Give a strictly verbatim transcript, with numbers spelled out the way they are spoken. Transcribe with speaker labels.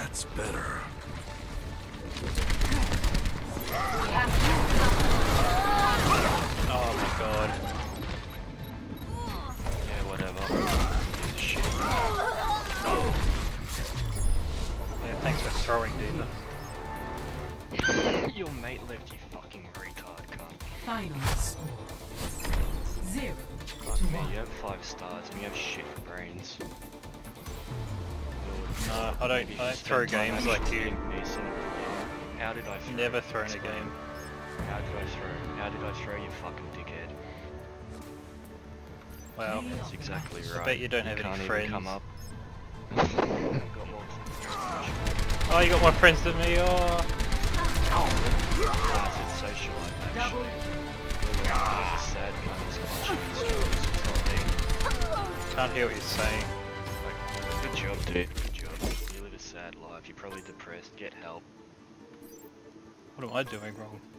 Speaker 1: That's better.
Speaker 2: Oh my god.
Speaker 3: Yeah, whatever. Shit.
Speaker 2: Yeah, thanks for throwing, Diva.
Speaker 3: Your mate left, you fucking retard, cunt.
Speaker 4: Final score. Zero
Speaker 3: Fuck
Speaker 4: to
Speaker 3: me,
Speaker 4: one.
Speaker 3: you have five stars and you have shit brains.
Speaker 2: No, I don't, I don't throw games like you.
Speaker 3: How did I throw?
Speaker 2: Never thrown a game.
Speaker 3: How did I throw? How did I throw, you fucking dickhead?
Speaker 2: Wow.
Speaker 3: That's exactly right.
Speaker 2: I bet you don't have
Speaker 3: can't
Speaker 2: any
Speaker 3: even
Speaker 2: friends.
Speaker 3: come up. Got more
Speaker 2: Oh, you got more friends than me, oh!
Speaker 3: That's it's socialite, actually. You're the sad cunt who's punching his jokes, it's not me.
Speaker 2: Can't hear what you're saying.
Speaker 3: Like, good job, dude. Good job. You live a sad life. You're probably depressed. Get help.
Speaker 2: What am I doing wrong?